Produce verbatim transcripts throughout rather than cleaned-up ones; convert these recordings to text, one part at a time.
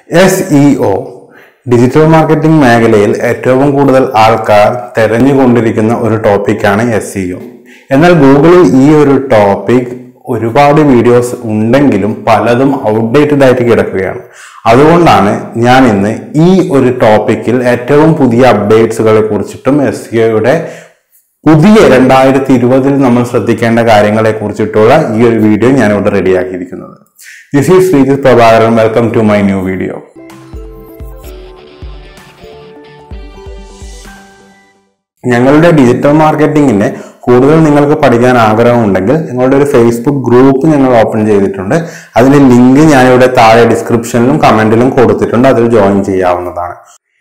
S E O digital marketing മേഖലയിൽ ഏറ്റവും കൂടുതൽ ആൾക്കാർ തെരഞ്ഞുകൊണ്ടിരിക്കുന്ന ഒരു ടോപ്പിക്കാണ് എസ് ഇ ഒ. എന്നാൽ ഗൂഗിളിൽ ഈ ഒരു ടോപ്പിക് ഒരുപാട് വീഡിയോസ് ഉണ്ടെങ്കിലും പലതും ഔട്ട്ഡേറ്റഡ് ആയിട്ട് കിടക്കുകയാണ്. അതുകൊണ്ടാണ് ഞാൻ ഇന്ന് ഈ ഒരു ടോപ്പിക്കിൽ ഏറ്റവും പുതിയ അപ്ഡേറ്റ്സുകളെ കുറിച്ചിട്ടും എസ് ഇ ഒയുടെ പുതിയ രണ്ടായിരത്തി ഇരുപതിൽ നമ്മൾ ശ്രദ്ധിക്കേണ്ട കാര്യങ്ങളെ കുറിച്ചിട്ടുള്ള ഈ ഒരു വീഡിയോ ഞാൻ ഇവിടെ റെഡിയാക്കിയിരിക്കുന്നത്. This is Sreejith Prabhakaran. Welcome to my new video. ഞങ്ങളുടെ ഡിജിറ്റൽ മാർക്കറ്റിംഗിനെ കൂടുതൽ നിങ്ങൾക്ക് പഠിക്കാൻ ആഗ്രഹമുണ്ടെങ്കിൽ ഞങ്ങളുടെ ഒരു ഫേസ്ബുക്ക് ഗ്രൂപ്പ് ഞങ്ങൾ ഓപ്പൺ ചെയ്തിട്ടുണ്ട്. അതിന്റെ ലിങ്ക് ഞാനിവിടെ താഴെ ഡിസ്ക്രിപ്ഷനിലും കമന്റിലും കൊടുത്തിട്ടുണ്ട്. അതിൽ ജോയിൻ ചെയ്യാവുന്നതാണ്.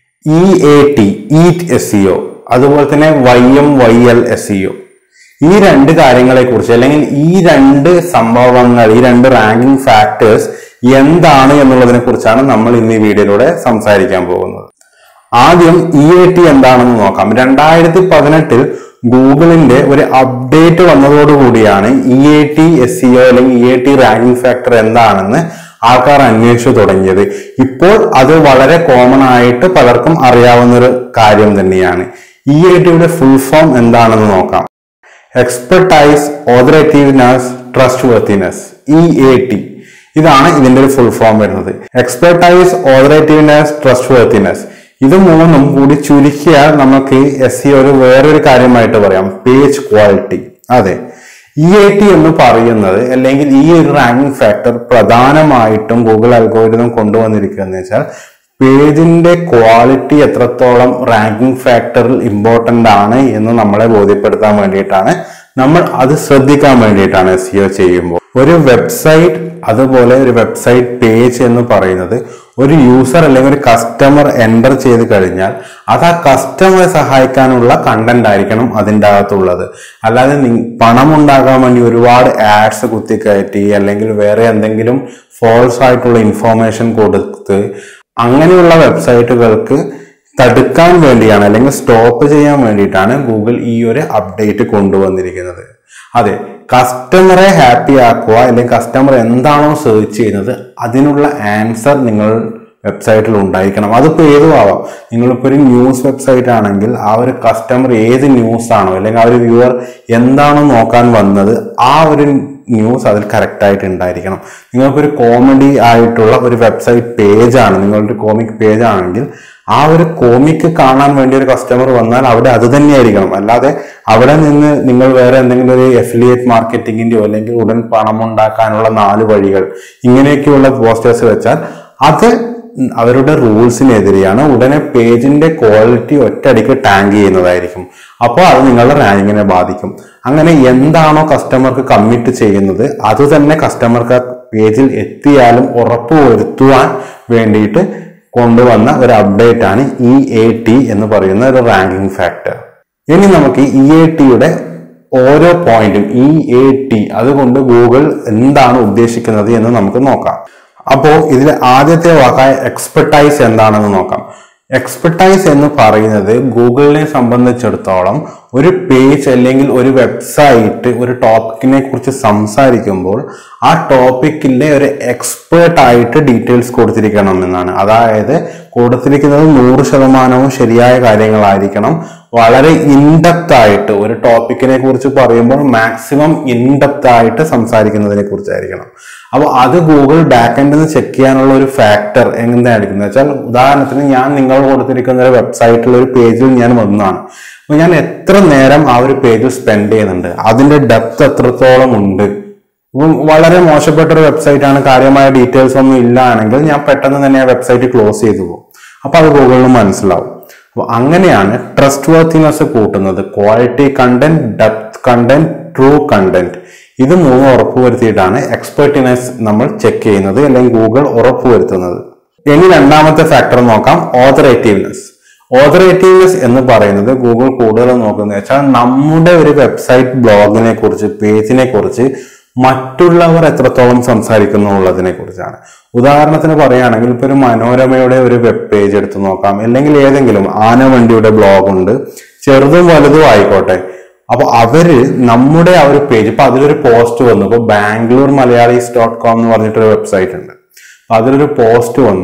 E A T eat S E O, അതുപോലെ തന്നെ Y M Y L S E O, ഈ രണ്ട് കാര്യങ്ങളെ കുറിച്ച് അല്ലെങ്കിൽ ഈ രണ്ട് സംഭവങ്ങൾ, ഈ രണ്ട് റാങ്കിങ് ഫാക്ടേഴ്സ് എന്താണ് എന്നുള്ളതിനെ കുറിച്ചാണ് നമ്മൾ ഇന്ന് ഈ വീഡിയോയിലൂടെ സംസാരിക്കാൻ പോകുന്നത്. ആദ്യം ഇ എ ടി എന്താണെന്ന് നോക്കാം. രണ്ടായിരത്തി പതിനെട്ടിൽ ഗൂഗിളിന്റെ ഒരു അപ്ഡേറ്റ് വന്നതോടുകൂടിയാണ് E A T S E O അല്ലെങ്കിൽ E A T ranking factor എന്താണെന്ന് ആൾക്കാർ അന്വേഷിച്ചു തുടങ്ങിയത്. ഇപ്പോൾ അത് വളരെ കോമൺ ആയിട്ട് പലർക്കും അറിയാവുന്ന ഒരു കാര്യം തന്നെയാണ്. ഇ എ ടിയുടെ ഫുൾ ഫോം എന്താണെന്ന് നോക്കാം. Expertise, authoritativeness, trustworthiness, E A T. ഇതാണ് ഇതിന്റെ ഒരു ഫുൾ ഫോം വരുന്നത്. എക്സ്പെർട്ടൈസ്, ഓതറേറ്റീവ്നെസ്, ട്രസ്റ്റ് വർത്തിനെസ്, ഇത് മൂന്നും കൂടി ചുരുക്കിയാൽ നമുക്ക് എസ് ഇ ഒരു വേറൊരു കാര്യമായിട്ട് പറയാം, പേജ് ക്വാളിറ്റി. അതെ, ഇ എ ടി എന്ന് പറയുന്നത് അല്ലെങ്കിൽ ഈ ഒരു റാങ്കിങ് ഫാക്ടർ പ്രധാനമായിട്ടും ഗൂഗിൾ അൽഗോരിതം കൊണ്ടുവന്നിരിക്കുകയെന്ന് വെച്ചാൽ പേജിന്റെ ക്വാളിറ്റി എത്രത്തോളം റാങ്കിങ് ഫാക്ടറിൽ ഇമ്പോർട്ടന്റ് ആണ് എന്ന് നമ്മളെ ബോധ്യപ്പെടുത്താൻ വേണ്ടിയിട്ടാണ്, നമ്മൾ അത് ശ്രദ്ധിക്കാൻ വേണ്ടിയിട്ടാണ് എസ് ഇ ഒ ചെയ്യുമ്പോൾ. ഒരു വെബ്സൈറ്റ്, അതുപോലെ ഒരു വെബ്സൈറ്റ് പേജ് എന്ന് പറയുന്നത് ഒരു യൂസർ അല്ലെങ്കിൽ ഒരു കസ്റ്റമർ എൻ്റർ ചെയ്ത് കഴിഞ്ഞാൽ അത് ആ കസ്റ്റമറെ സഹായിക്കാനുള്ള കണ്ടന്റ് ആയിരിക്കണം അതിൻ്റെ അകത്തുള്ളത്. അല്ലാതെ പണം ഉണ്ടാക്കാൻ വേണ്ടി ഒരുപാട് ആഡ്സ് കുത്തിക്കയറ്റി അല്ലെങ്കിൽ വേറെ എന്തെങ്കിലും ഫോൾസ് ആയിട്ടുള്ള ഇൻഫോർമേഷൻ കൊടുത്ത് അങ്ങനെയുള്ള വെബ്സൈറ്റുകൾക്ക് തടുക്കാൻ വേണ്ടിയാണ് അല്ലെങ്കിൽ സ്റ്റോപ്പ് ചെയ്യാൻ വേണ്ടിയിട്ടാണ് ഗൂഗിൾ ഈ ഒരു അപ്ഡേറ്റ് കൊണ്ടുവന്നിരിക്കുന്നത്. അതെ, കസ്റ്റമറെ ഹാപ്പി ആക്കുക അല്ലെങ്കിൽ കസ്റ്റമർ എന്താണോ സെർച്ച് ചെയ്യുന്നത് അതിനുള്ള ആൻസർ നിങ്ങൾ വെബ്സൈറ്റിൽ ഉണ്ടായിരിക്കണം. അതിപ്പോൾ ഏതും ആവാം. നിങ്ങളിപ്പോൾ ഒരു ന്യൂസ് വെബ്സൈറ്റ് ആണെങ്കിൽ ആ ഒരു കസ്റ്റമർ ഏത് ന്യൂസ് ആണോ അല്ലെങ്കിൽ ആ ഒരു വ്യൂവർ എന്താണോ നോക്കാൻ വന്നത് ആ ഒരു ന്യൂസ് അതിൽ കറക്റ്റ് ആയിട്ട് ഉണ്ടായിരിക്കണം. നിങ്ങൾക്കൊരു കോമഡി ആയിട്ടുള്ള ഒരു വെബ്സൈറ്റ് പേജാണ്, നിങ്ങളുടെ കോമിക് പേജ് ആണെങ്കിൽ ആ ഒരു കോമിക് കാണാൻ വേണ്ടി ഒരു കസ്റ്റമർ വന്നാൽ അവിടെ അത് തന്നെയായിരിക്കണം. അല്ലാതെ അവിടെ നിന്ന് നിങ്ങൾ വേറെ എന്തെങ്കിലും ഒരു എഫിലിയേറ്റ് മാർക്കറ്റിങ്ങിന്റെയോ അല്ലെങ്കിൽ ഉടൻ പണം ഉണ്ടാക്കാനുള്ള നാല് വഴികൾ ഇങ്ങനെയൊക്കെയുള്ള പോസ്റ്റേഴ്സ് വെച്ചാൽ അത് അവരുടെ റൂൾസിനെതിരെയാണ്. ഉടനെ പേജിന്റെ ക്വാളിറ്റി ഒറ്റയടിക്ക് ടാങ്ക് ചെയ്യുന്നതായിരിക്കും. അപ്പോൾ അത് നിങ്ങളുടെ റാങ്കിങ്ങിനെ ബാധിക്കും. അങ്ങനെ എന്താണോ കസ്റ്റമർക്ക് കമ്മിറ്റ് ചെയ്യുന്നത് അത് തന്നെ കസ്റ്റമർക്ക് പേജിൽ എത്തിയാലും ഉറപ്പുവരുത്തുവാൻ വേണ്ടിയിട്ട് കൊണ്ടുവന്ന ഒരു അപ്ഡേറ്റ് ആണ് ഇ എ ടി എന്ന് പറയുന്ന ഒരു റാങ്കിങ് ഫാക്ടർ. ഇനി നമുക്ക് ഇ എ ടിയുടെ ഓരോ പോയിന്റും ഇ എ ടി അതുകൊണ്ട് ഗൂഗിൾ എന്താണ് ഉദ്ദേശിക്കുന്നത് എന്ന് നമുക്ക് നോക്കാം. അപ്പോൾ ഇതിലെ ആദ്യത്തെ വാക്കായ എക്സ്പെർട്ടൈസ് എന്താണെന്ന് നോക്കാം. എക്സ്പെർട്ടൈസ് എന്ന് പറയുന്നത് ഗൂഗിളിനെ സംബന്ധിച്ചിടത്തോളം ഒരു പേജ് അല്ലെങ്കിൽ ഒരു വെബ്സൈറ്റ് ഒരു ടോപ്പിക്കിനെ കുറിച്ച് സംസാരിക്കുമ്പോൾ ആ ടോപ്പിക്കിന്റെ ഒരു എക്സ്പേർട്ട് ആയിട്ട് ഡീറ്റെയിൽസ് കൊടുത്തിരിക്കണം എന്നാണ്. അതായത് കൊടുത്തിരിക്കുന്നത് നൂറ് ശതമാനവും ശരിയായ കാര്യങ്ങളായിരിക്കണം. വളരെ ഇൻഡെപ്ത് ആയിട്ട് ഒരു ടോപ്പിക്കിനെ കുറിച്ച് പറയുമ്പോൾ മാക്സിമം ഇൻഡെപ്ത് ആയിട്ട് സംസാരിക്കുന്നതിനെ കുറിച്ചായിരിക്കണം. അപ്പോൾ അത് ഗൂഗിൾ ബാക്ക് എൻഡിൽ നിന്ന് ചെക്ക് ചെയ്യാനുള്ള ഒരു ഫാക്ടർ എന്തായിരിക്കും വെച്ചാൽ, ഉദാഹരണത്തിന് ഞാൻ നിങ്ങൾ കൊടുത്തിരിക്കുന്ന ഒരു വെബ്സൈറ്റിൽ ഒരു പേജിൽ ഞാൻ വന്നതാണ്. അപ്പൊ ഞാൻ എത്ര നേരം ആ ഒരു പേജിൽ സ്പെൻഡ് ചെയ്യുന്നുണ്ട്, അതിന്റെ ഡെപ്ത് എത്രത്തോളം ഉണ്ട്. ഇപ്പം വളരെ മോശപ്പെട്ട ഒരു വെബ്സൈറ്റ് ആണ്, കാര്യമായ ഡീറ്റെയിൽസ് ഒന്നും ഇല്ല ആണെങ്കിൽ ഞാൻ പെട്ടെന്ന് തന്നെ ആ വെബ്സൈറ്റ് ക്ലോസ് ചെയ്തു പോകും. അപ്പൊ അത് ഗൂഗിളിന് മനസ്സിലാവും. അപ്പൊ അങ്ങനെയാണ് ട്രസ്റ്റ് വർത്തിനെസ് കൂട്ടുന്നത്. Quality content, depth content, true content, ഇത് മൂന്ന് ഉറപ്പുവരുത്തിയിട്ടാണ് എക്സ്പെർട്ടിനെസ് നമ്മൾ ചെക്ക് ചെയ്യുന്നത് അല്ലെങ്കിൽ ഗൂഗിൾ ഉറപ്പുവരുത്തുന്നത്. ഇനി രണ്ടാമത്തെ ഫാക്ടർ നോക്കാം, ഓതറേറ്റീവ്നെസ്. ഓതറേറ്റീവ്നെസ് എന്ന് പറയുന്നത് ഗൂഗിൾ കൂടുതൽ നോക്കുന്നത് വെച്ചാൽ നമ്മുടെ ഒരു വെബ്സൈറ്റ് ബ്ലോഗിനെ കുറിച്ച്, പേജിനെ കുറിച്ച് മറ്റുള്ളവർ എത്രത്തോളം സംസാരിക്കുന്നു ഉള്ളതിനെ കുറിച്ചാണ്. ഉദാഹരണത്തിന് പറയുകയാണെങ്കിൽ ഇപ്പൊ ഒരു മനോരമയുടെ ഒരു വെബ് പേജ് എടുത്ത് നോക്കാം, അല്ലെങ്കിൽ ഏതെങ്കിലും ആനവണ്ടിയുടെ ബ്ലോഗ് ഉണ്ട്, ചെറുതും വലുതും ആയിക്കോട്ടെ. അപ്പൊ അവര് നമ്മുടെ ആ ഒരു പേജ്, ഇപ്പൊ അതിലൊരു പോസ്റ്റ് വന്നു, ഇപ്പൊ ബാംഗ്ലൂർ മലയാളീസ് ഡോട്ട് കോം എന്ന് പറഞ്ഞിട്ടൊരു വെബ്സൈറ്റ് ഉണ്ട്. അപ്പൊ അതിലൊരു പോസ്റ്റ് വന്നു.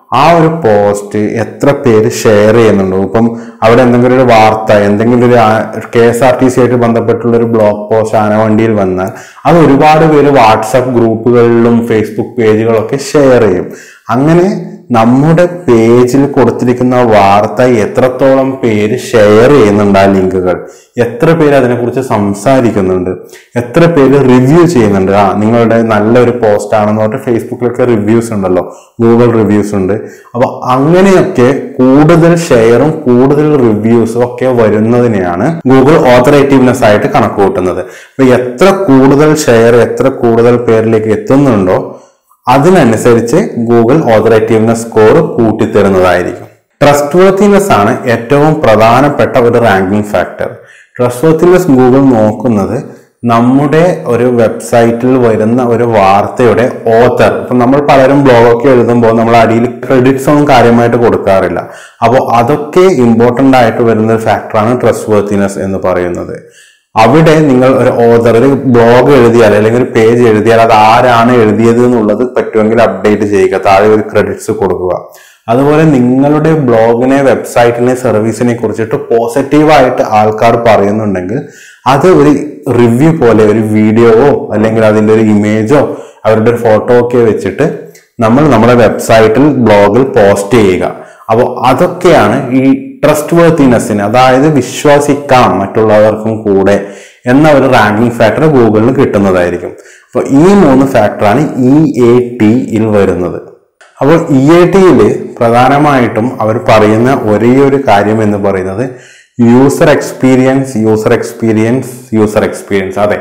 ആ ഒരു പോസ്റ്റ് എത്ര പേര് ഷെയർ ചെയ്യുന്നുണ്ടോ? ഇപ്പം അവിടെ എന്തെങ്കിലും ഒരു വാർത്ത, എന്തെങ്കിലും ഒരു K S R T C ആയിട്ട് ബന്ധപ്പെട്ടുള്ള ഒരു ബ്ലോഗ് പോസ്റ്റ് ആനവണ്ടിയിൽ വന്നാൽ അത് ഒരുപാട് പേര് വാട്സപ്പ് ഗ്രൂപ്പുകളിലും ഫേസ്ബുക്ക് പേജുകളൊക്കെ ഷെയർ ചെയ്യും. അങ്ങനെ നമ്മുടെ പേജിൽ കൊടുത്തിരിക്കുന്ന വാർത്ത എത്രത്തോളം പേര് ഷെയർ ചെയ്യുന്നുണ്ട്, ആ ലിങ്കുകൾ എത്ര പേര് അതിനെക്കുറിച്ച് സംസാരിക്കുന്നുണ്ട്, എത്ര പേര് റിവ്യൂ ചെയ്യുന്നുണ്ട്. ആ നിങ്ങളുടെ നല്ലൊരു പോസ്റ്റ് ആണെന്ന് പറഞ്ഞിട്ട് ഫേസ്ബുക്കിലൊക്കെ റിവ്യൂസ് ഉണ്ടല്ലോ, ഗൂഗിൾ റിവ്യൂസ് ഉണ്ട്. അപ്പൊ അങ്ങനെയൊക്കെ കൂടുതൽ ഷെയറും കൂടുതൽ റിവ്യൂസും ഒക്കെ വരുന്നതിനെയാണ് ഗൂഗിൾ ഓതറേറ്റീവ്നെസ് ആയിട്ട് കണക്ക് കൂട്ടുന്നത്. അപ്പൊ എത്ര കൂടുതൽ ഷെയർ എത്ര കൂടുതൽ പേരിലേക്ക് എത്തുന്നുണ്ടോ അതിനനുസരിച്ച് ഗൂഗിൾ ഓതറേറ്റീവ്നെസ് സ്കോർ കൂട്ടിത്തരുന്നതായിരിക്കും. ട്രസ്റ്റ് വർത്തിനെസ് ആണ് ഏറ്റവും പ്രധാനപ്പെട്ട ഒരു ranking factor. Trustworthiness Google നോക്കുന്നത് നമ്മുടെ ഒരു വെബ്സൈറ്റിൽ വരുന്ന ഒരു വാർത്തയുടെ ഓതർ. ഇപ്പൊ നമ്മൾ പലരും ബ്ലോഗൊക്കെ എഴുതുമ്പോൾ നമ്മൾ അടിയിൽ ക്രെഡിറ്റ്സ് ഒന്നും കാര്യമായിട്ട് കൊടുക്കാറില്ല. അപ്പോൾ അതൊക്കെ ഇമ്പോർട്ടന്റ് ആയിട്ട് വരുന്ന ഒരു ഫാക്ടറാണ് ട്രസ്റ്റ് വർത്തിനെസ് എന്ന് പറയുന്നത്. അവിടെ നിങ്ങൾ ഒരു ഓതർ ഒരു ബ്ലോഗ് എഴുതിയാൽ അല്ലെങ്കിൽ ഒരു പേജ് എഴുതിയാൽ അത് ആരാണ് എഴുതിയത് എന്നുള്ളത് പറ്റുമെങ്കിൽ അപ്ഡേറ്റ് ചെയ്യുക, താഴെ ഒരു ക്രെഡിറ്റ്സ് കൊടുക്കുക. അതുപോലെ നിങ്ങളുടെ ബ്ലോഗിനെ, വെബ്സൈറ്റിനെ, സർവീസിനെ കുറിച്ചിട്ട് പോസിറ്റീവായിട്ട് ആൾക്കാർ പറയുന്നുണ്ടെങ്കിൽ അത് ഒരു റിവ്യൂ പോലെ ഒരു വീഡിയോവോ അല്ലെങ്കിൽ അതിൻ്റെ ഒരു ഇമേജോ അവരുടെ ഒരു ഫോട്ടോ ഒക്കെ വെച്ചിട്ട് നമ്മൾ നമ്മുടെ വെബ്സൈറ്റിൽ ബ്ലോഗിൽ പോസ്റ്റ് ചെയ്യുക. അപ്പോൾ അതൊക്കെയാണ് ഈ ട്രസ്റ്റ് വർത്തിനെസ്സിന്, അതായത് വിശ്വസിക്കാം മറ്റുള്ളവർക്കും കൂടെ എന്ന ഒരു റാങ്കിങ് ഫാക്ടർ ഗൂഗിളിന് കിട്ടുന്നതായിരിക്കും. അപ്പോൾ ഈ മൂന്ന് ഫാക്ടറാണ് ഇ എ ടിയിൽ വരുന്നത്. അപ്പോൾ ഇ എ ടിയിൽ പ്രധാനമായിട്ടും അവർ പറയുന്ന ഒരേ ഒരു കാര്യം എന്ന് പറയുന്നത് user experience user experience user experience അതെ,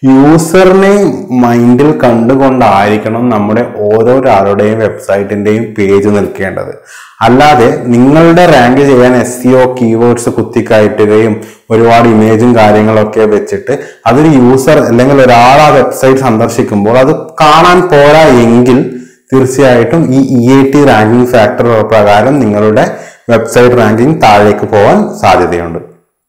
യൂസറിനെ മൈൻഡിൽ കണ്ടുകൊണ്ടായിരിക്കണം നമ്മുടെ ഓരോരാളുടെയും വെബ്സൈറ്റിന്റെയും പേജ് നിൽക്കേണ്ടത്. അല്ലാതെ നിങ്ങളുടെ റാങ്ക് ചെയ്യാൻ എസ് സി ഒ കീവേഡ്സ് കുത്തിക്കയറ്റുകയും ഒരുപാട് ഇമേജും കാര്യങ്ങളൊക്കെ വെച്ചിട്ട് അതൊരു യൂസർ അല്ലെങ്കിൽ ഒരാൾ ആ വെബ്സൈറ്റ് സന്ദർശിക്കുമ്പോൾ അത് കാണാൻ പോരാ എങ്കിൽ തീർച്ചയായിട്ടും ഈ E A T ranking factor പ്രകാരം നിങ്ങളുടെ വെബ്സൈറ്റ് റാങ്കിങ് താഴേക്ക് പോകാൻ സാധ്യതയുണ്ട്.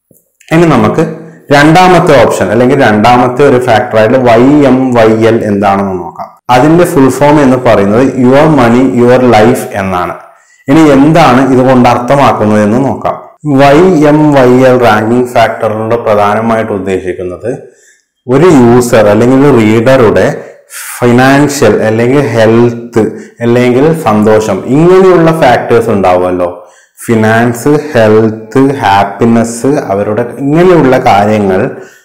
ഇനി നമുക്ക് രണ്ടാമത്തെ ഓപ്ഷൻ അല്ലെങ്കിൽ രണ്ടാമത്തെ ഒരു ഫാക്ടറായിട്ട് വൈ എം വൈ എൽ എന്താണെന്ന് നോക്കാം. അതിന്റെ ഫുൾ ഫോം എന്ന് പറയുന്നത് യുവർ മണി യുവർ ലൈഫ് എന്നാണ്. ഇനി എന്താണ് ഇതുകൊണ്ട് അർത്ഥമാക്കുന്നത് എന്ന് നോക്കാം. Y M Y L ranking ഫാക്ടറിലൂടെ പ്രധാനമായിട്ട് ഉദ്ദേശിക്കുന്നത് ഒരു യൂസർ അല്ലെങ്കിൽ റീഡറുടെ ഫിനാൻഷ്യൽ അല്ലെങ്കിൽ ഹെൽത്ത് അല്ലെങ്കിൽ സന്തോഷം ഇങ്ങനെയുള്ള ഫാക്ടേഴ്സ് ഉണ്ടാവുമല്ലോ, ഫിനാൻസ്, ഹെൽത്ത്, ഹാപ്പിനെസ്, അവരുടെ ഇങ്ങനെയുള്ള കാര്യങ്ങൾ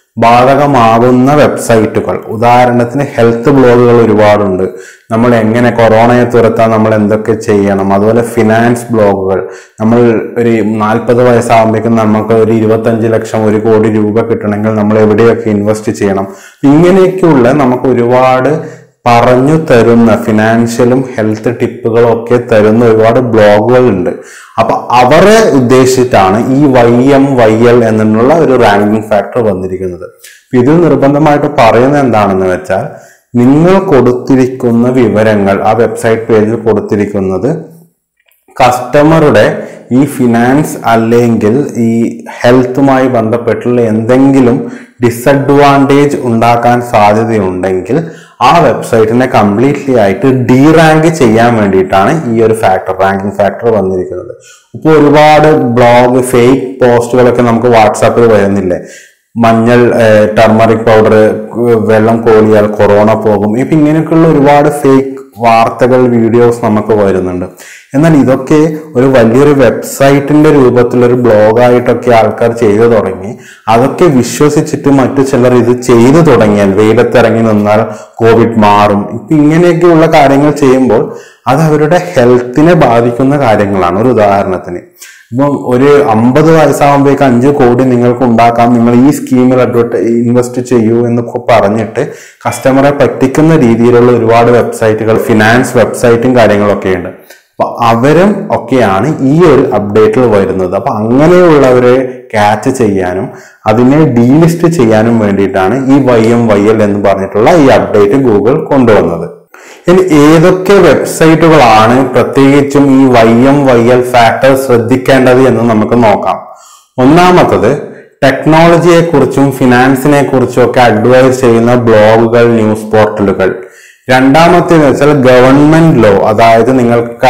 ബാധകമാകുന്ന വെബ്സൈറ്റുകൾ. ഉദാഹരണത്തിന് ഹെൽത്ത് ബ്ലോഗുകൾ ഒരുപാടുണ്ട്, നമ്മൾ എങ്ങനെ കൊറോണയെ തുരത്താൻ നമ്മൾ എന്തൊക്കെ ചെയ്യണം. അതുപോലെ ഫിനാൻസ് ബ്ലോഗുകൾ, നമ്മൾ ഒരു നാൽപ്പത് വയസ്സാകുമ്പോഴേക്കും നമുക്ക് ഒരു ഇരുപത്തഞ്ച് ലക്ഷം ഒരു കോടി രൂപ കിട്ടണമെങ്കിൽ നമ്മൾ എവിടെയൊക്കെ ഇൻവെസ്റ്റ് ചെയ്യണം. ഇങ്ങനെയൊക്കെയുള്ള നമുക്ക് ഒരുപാട് പറഞ്ഞു തരുന്ന ഫിനാൻഷ്യലും ഹെൽത്ത് ടിപ്പുകളും ഒക്കെ തരുന്ന ഒരുപാട് ബ്ലോഗുകൾ ഉണ്ട്. അപ്പൊ അവരെ ഉദ്ദേശിച്ചിട്ടാണ് ഈ വൈ എം വൈ എൽ എന്നുള്ള ഒരു റാങ്കിങ് ഫാക്ടർ വന്നിരിക്കുന്നത്. ഇത് നിർബന്ധമായിട്ട് പറയുന്നത് എന്താണെന്ന് വെച്ചാൽ നിങ്ങൾ കൊടുത്തിരിക്കുന്ന വിവരങ്ങൾ ആ വെബ്സൈറ്റ് പേജിൽ കൊടുത്തിരിക്കുന്നത് കസ്റ്റമറുടെ ഈ ഫിനാൻസ് അല്ലെങ്കിൽ ഈ ഹെൽത്തുമായി ബന്ധപ്പെട്ടുള്ള എന്തെങ്കിലും ഡിസഡ്വാൻറ്റേജ് ഉണ്ടാക്കാൻ സാധ്യതയുണ്ടെങ്കിൽ ആ വെബ്സൈറ്റിനെ കംപ്ലീറ്റ്ലി ആയിട്ട് ഡി റാങ്ക് ചെയ്യാൻ വേണ്ടിയിട്ടാണ് ഈ ഒരു ഫാക്ടർ റാങ്കിങ് ഫാക്ടർ വന്നിരിക്കുന്നത്. ഇപ്പോൾ ഒരുപാട് ബ്ലോഗ് ഫേക്ക് പോസ്റ്റുകളൊക്കെ നമുക്ക് വാട്സാപ്പിൽ വരുന്നില്ലേ, മഞ്ഞൾ ടർമറിക് പൗഡർ വെള്ളം കോളിയാൽ കൊറോണ പോകും, ഇപ്പൊ ഇങ്ങനെയൊക്കെയുള്ള ഒരുപാട് ഫേക്ക് വാർത്തകൾ വീഡിയോസ് നമുക്ക് വരുന്നുണ്ട്. എന്നാൽ ഇതൊക്കെ ഒരു വലിയൊരു വെബ്സൈറ്റിന്റെ രൂപത്തിലൊരു ബ്ലോഗായിട്ടൊക്കെ ആൾക്കാർ ചെയ്തു തുടങ്ങി. അതൊക്കെ വിശ്വസിച്ചിട്ട് മറ്റു ചിലർ ഇത് ചെയ്തു തുടങ്ങിയാൽ വെയിലത്തിറങ്ങി നിന്നാൽ കോവിഡ് മാറും, ഇപ്പൊ ഇങ്ങനെയൊക്കെയുള്ള കാര്യങ്ങൾ ചെയ്യുമ്പോൾ അത് അവരുടെ ഹെൽത്തിനെ ബാധിക്കുന്ന കാര്യങ്ങളാണ്. ഒരു ഉദാഹരണത്തിന് ഇപ്പം ഒരു അമ്പത് വയസ്സാകുമ്പോഴേക്ക് അഞ്ച് കോടി നിങ്ങൾക്ക് ഉണ്ടാക്കാം, നിങ്ങൾ ഈ സ്കീമിൽ അഡ്വർട്ട് ഇൻവെസ്റ്റ് ചെയ്യൂ എന്ന് പറഞ്ഞിട്ട് കസ്റ്റമറെ പറ്റിക്കുന്ന രീതിയിലുള്ള ഒരുപാട് വെബ്സൈറ്റുകൾ, ഫിനാൻസ് വെബ്സൈറ്റും കാര്യങ്ങളൊക്കെ ഉണ്ട്. അപ്പൊ അവരും ഒക്കെയാണ് ഈ ഒരു അപ്ഡേറ്റിൽ വരുന്നത്. അപ്പൊ അങ്ങനെയുള്ളവരെ ക്യാച്ച് ചെയ്യാനും അതിനെ ഡീലിസ്റ്റ് ചെയ്യാനും വേണ്ടിയിട്ടാണ് ഈ വൈ എം വൈ എൽ എന്ന് പറഞ്ഞിട്ടുള്ള ഈ അപ്ഡേറ്റ് ഗൂഗിൾ കൊണ്ടുവന്നത്. ഇനി ഏതൊക്കെ വെബ്സൈറ്റുകളാണ് പ്രത്യേകിച്ചും ഈ Y M Y L factor ശ്രദ്ധിക്കേണ്ടത് എന്ന് നമുക്ക് നോക്കാം. ഒന്നാമത്തത് ടെക്നോളജിയെ കുറിച്ചും ഫിനാൻസിനെ കുറിച്ചും ഒക്കെ അഡ്വൈസ് ചെയ്യുന്ന ബ്ലോഗുകൾ, ന്യൂസ് പോർട്ടലുകൾ. രണ്ടാമത്തേന്ന് വെച്ചാൽ ഗവൺമെന്റ് ലോ, അതായത് നിങ്ങൾക്ക്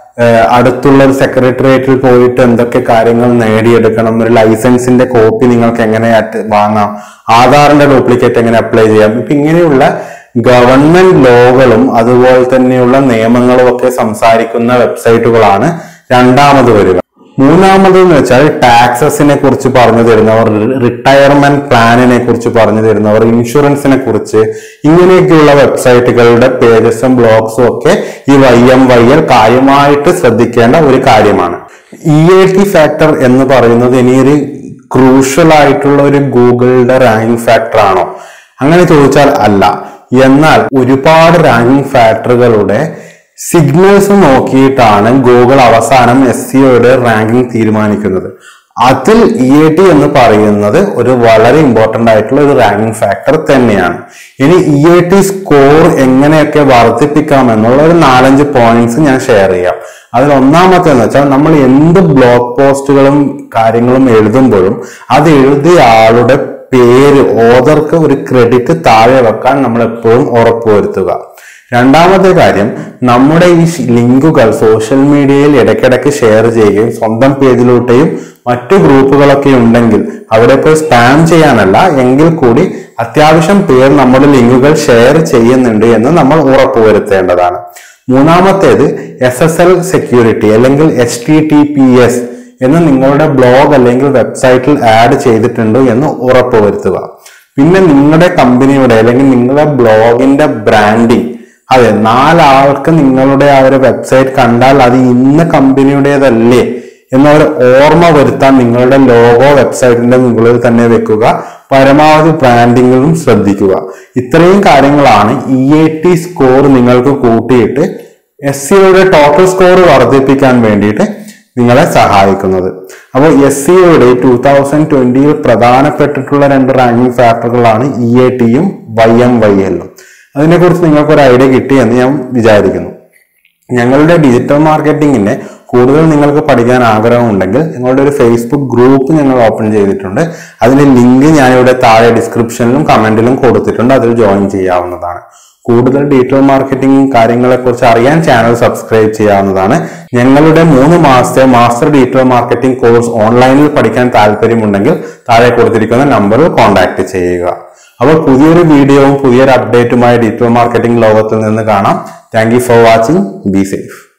അടുത്തുള്ള ഒരു സെക്രട്ടേറിയറ്റിൽ പോയിട്ട് എന്തൊക്കെ കാര്യങ്ങൾ നേടിയെടുക്കണം, ഒരു ലൈസൻസിന്റെ കോപ്പി നിങ്ങൾക്ക് എങ്ങനെ വാങ്ങാം, ആധാറിന്റെ ഡ്യൂപ്ലിക്കേറ്റ് എങ്ങനെ അപ്ലൈ ചെയ്യാം, ഇപ്പൊ ഇങ്ങനെയുള്ള ഗവൺമെന്റ് ലോകളും അതുപോലെ തന്നെയുള്ള നിയമങ്ങളും ഒക്കെ സംസാരിക്കുന്ന വെബ്സൈറ്റുകളാണ് രണ്ടാമത് വരിക. മൂന്നാമത് എന്ന് വെച്ചാൽ ടാക്സസിനെ കുറിച്ച് പറഞ്ഞു തരുന്നവർ, റിട്ടയർമെന്റ് പ്ലാനിനെ കുറിച്ച് പറഞ്ഞു തരുന്നവർ, ഇൻഷുറൻസിനെ കുറിച്ച്, ഇങ്ങനെയൊക്കെയുള്ള വെബ്സൈറ്റുകളുടെ പേജസും ബ്ലോഗ്സും ഒക്കെ ഈ വൈ എം വൈ എൽ കാര്യമായിട്ട് ശ്രദ്ധിക്കേണ്ട ഒരു കാര്യമാണ്. ഇ എ ടി ഫാക്ടർ എന്ന് പറയുന്നത് ഇനിയൊരു ക്രൂഷ്യൽ ആയിട്ടുള്ള ഒരു ഗൂഗിളിന്റെ റാങ്കിങ് ഫാക്ടർ ആണോ? അങ്ങനെ ചോദിച്ചാൽ അല്ല. എന്നാൽ ഒരുപാട് റാങ്കിങ് ഫാക്ടറുകളുടെ സിഗ്നൽസ് നോക്കിയിട്ടാണ് ഗൂഗിൾ അവസാനം എസ് സിഒയുടെ റാങ്കിങ് തീരുമാനിക്കുന്നത്. അതിൽ ഇ എ ടി എന്ന് പറയുന്നത് ഒരു വളരെ ഇമ്പോർട്ടന്റ് ആയിട്ടുള്ള ഒരു റാങ്കിങ് ഫാക്ടർ തന്നെയാണ്. ഇനി ഇ എ ടി സ്കോർ എങ്ങനെയൊക്കെ വർദ്ധിപ്പിക്കാം എന്നുള്ള ഒരു നാലഞ്ച് പോയിന്റ്സ് ഞാൻ ഷെയർ ചെയ്യാം. അതിൽ ഒന്നാമത്തെ എന്ന് വെച്ചാൽ നമ്മൾ എന്ത് ബ്ലോഗ് പോസ്റ്റുകളും കാര്യങ്ങളും എഴുതുമ്പോഴും അത് എഴുതിയ ആളുടെ പേര്, ഓതർക്ക് ഒരു ക്രെഡിറ്റ് താഴെ വെക്കാൻ നമ്മൾ എപ്പോഴും ഉറപ്പുവരുത്തുക. രണ്ടാമത്തെ കാര്യം, നമ്മുടെ ഈ ലിങ്കുകൾ സോഷ്യൽ മീഡിയയിൽ ഇടയ്ക്കിടയ്ക്ക് ഷെയർ ചെയ്യുകയും സ്വന്തം പേജിലൂടെയും മറ്റു ഗ്രൂപ്പുകളൊക്കെ ഉണ്ടെങ്കിൽ അവിടെ പോയി സ്പാം ചെയ്യാനല്ല, എങ്കിൽ കൂടി അത്യാവശ്യം പേർ നമ്മുടെ ലിങ്കുകൾ ഷെയർ ചെയ്യുന്നുണ്ട് എന്ന് നമ്മൾ ഉറപ്പുവരുത്തേണ്ടതാണ്. മൂന്നാമത്തേത് എസ് എസ് എൽ സെക്യൂരിറ്റി അല്ലെങ്കിൽ H T T P S എന്ന് നിങ്ങളുടെ ബ്ലോഗ് അല്ലെങ്കിൽ വെബ്സൈറ്റിൽ ആഡ് ചെയ്തിട്ടുണ്ട് എന്ന് ഉറപ്പുവരുത്തുക. പിന്നെ നിങ്ങളുടെ കമ്പനിയുടെ അല്ലെങ്കിൽ നിങ്ങളുടെ ബ്ലോഗിന്റെ ബ്രാൻഡിങ്, അതെ, നാലാൾക്ക് നിങ്ങളുടെ ആ ഒരു വെബ്സൈറ്റ് കണ്ടാൽ അത് ഇന്ന കമ്പനിയുടേതല്ലേ എന്നൊരു ഓർമ്മ വരുത്താൻ നിങ്ങളുടെ ലോഗോ വെബ്സൈറ്റിന്റെ മുകളിൽ തന്നെ വെക്കുക. പരമാവധി ബ്രാൻഡിങ്ങും ശ്രദ്ധിക്കുക. ഇത്രയും കാര്യങ്ങളാണ് ഇ എ ടി സ്കോർ നിങ്ങൾക്ക് കൂട്ടിയിട്ട് എസ് സിഒയുടെ ടോട്ടൽ സ്കോർ വർദ്ധിപ്പിക്കാൻ വേണ്ടിയിട്ട് നിങ്ങളെ സഹായിക്കുന്നത്. അപ്പോൾ എസ് സിഒയുടെ ടൂ തൗസൻഡ് ട്വന്റിയിൽ പ്രധാനപ്പെട്ടിട്ടുള്ള രണ്ട് റാങ്കിങ് ഫാക്ടറുകളാണ് ഇ എ ടിയും വൈ എം വൈ എല്ലും. അതിനെക്കുറിച്ച് നിങ്ങൾക്ക് ഒരു ഐഡിയ കിട്ടി എന്ന് ഞാൻ വിചാരിക്കുന്നു. ഞങ്ങളുടെ ഡിജിറ്റൽ മാർക്കറ്റിംഗിന്റെ കൂടുതൽ നിങ്ങൾക്ക് പഠിക്കാൻ ആഗ്രഹമുണ്ടെങ്കിൽ ഞങ്ങളുടെ ഒരു ഫേസ്ബുക്ക് ഗ്രൂപ്പ് ഞങ്ങൾ ഓപ്പൺ ചെയ്തിട്ടുണ്ട്. അതിന്റെ ലിങ്ക് ഞാനിവിടെ താഴെ ഡിസ്ക്രിപ്ഷനിലും കമന്റിലും കൊടുത്തിട്ടുണ്ട്. അതിൽ ജോയിൻ ചെയ്യാവുന്നതാണ്. കൂടുതൽ ഡിജിറ്റൽ മാർക്കറ്റിംഗ് കാര്യങ്ങളെ കുറിച്ച് അറിയാൻ ചാനൽ സബ്സ്ക്രൈബ് ചെയ്യാവുന്നതാണ്. ഞങ്ങളുടെ മൂന്ന് മാസത്തെ മാസ്റ്റർ ഡിജിറ്റൽ മാർക്കറ്റിംഗ് കോഴ്സ് ഓൺലൈനിൽ പഠിക്കാൻ താല്പര്യമുണ്ടെങ്കിൽ താഴെ കൊടുത്തിരിക്കുന്ന നമ്പറിൽ കോൺടാക്ട് ചെയ്യുക. അപ്പോൾ പുതിയൊരു വീഡിയോയും പുതിയൊരു അപ്ഡേറ്റുമായി ഡിജിറ്റൽ മാർക്കറ്റിംഗ് ലോകത്തിൽ നിന്ന് കാണാം. Thank you for watching. Be safe.